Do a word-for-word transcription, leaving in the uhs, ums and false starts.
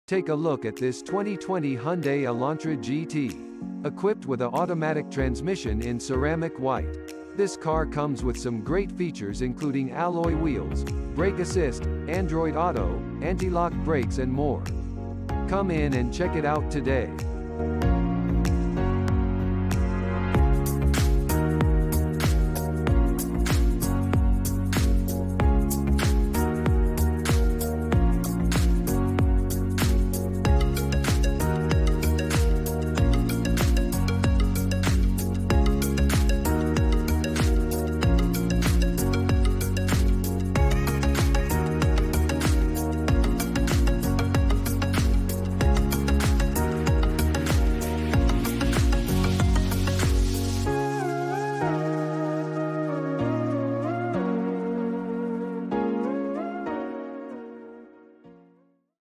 Take a look at this twenty twenty Hyundai Elantra G T. Equipped with an automatic transmission in ceramic white. This car comes with some great features including alloy wheels, brake assist, Android Auto, anti-lock brakes and more. Come in and check it out today.